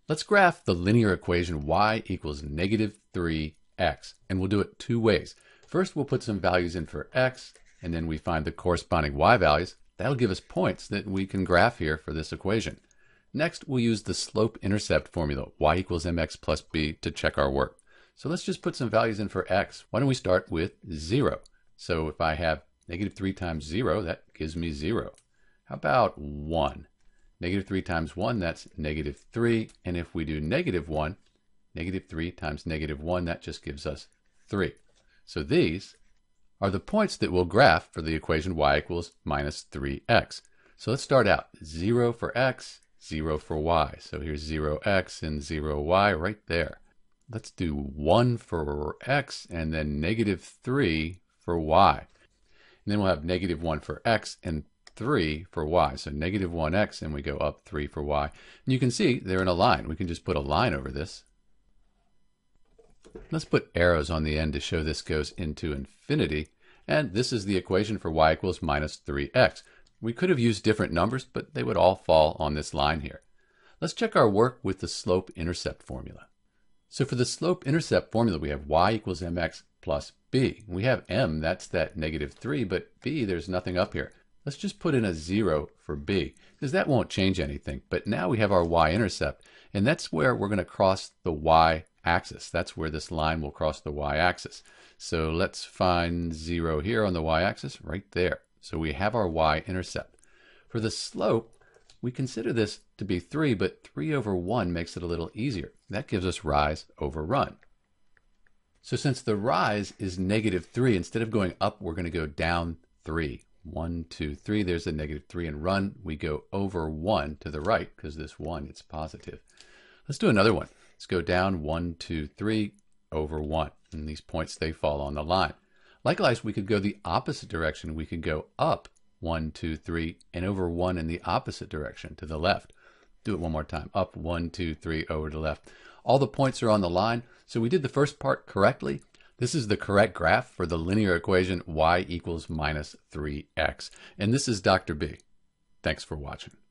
Let's graph the linear equation y equals negative 3x, and we'll do it two ways. First, we'll put some values in for x, and then we find the corresponding y values. That'll give us points that we can graph here for this equation. Next, we'll use the slope-intercept formula, y equals mx plus b, to check our work. So let's just put some values in for x. Why don't we start with 0? So if I have negative 3 times 0, that gives me 0. How about 1? Negative 3 times 1, that's negative 3. And if we do negative 1, negative 3 times negative 1, that just gives us 3. So these are the points that we'll graph for the equation y equals minus 3x. So let's start out. 0 for x, 0 for y. So here's 0x and 0y right there. Let's do 1 for x and then negative 3 for y. And then we'll have negative 1 for x and 3 for y. So negative 1x and we go up 3 for y. And you can see they're in a line. We can just put a line over this. Let's put arrows on the end to show this goes into infinity. And this is the equation for y equals minus 3x. We could have used different numbers, but they would all fall on this line here. Let's check our work with the slope-intercept formula. So for the slope-intercept formula, we have y equals mx plus b. We have m, that's that negative 3, but b, there's nothing up here. Let's just put in a 0 for b, because that won't change anything. But now we have our y-intercept, and that's where we're going to cross the y-axis. That's where this line will cross the y-axis. So let's find 0 here on the y-axis, right there. So we have our y-intercept. For the slope, we consider this to be 3, but 3 over 1 makes it a little easier. That gives us rise over run. So since the rise is negative 3, instead of going up, we're going to go down 3. 1, 2, 3, there's a negative 3 in run. We go over 1 to the right, because this 1, it's positive. Let's do another one. Let's go down 1, 2, 3, over 1. And these points, they fall on the line. Likewise, we could go the opposite direction. We could go up 1, 2, 3, and over 1 in the opposite direction to the left. Do it one more time. Up 1, 2, 3, over to the left. All the points are on the line. So we did the first part correctly. This is the correct graph for the linear equation y equals minus 3x. And this is Dr. B. Thanks for watching.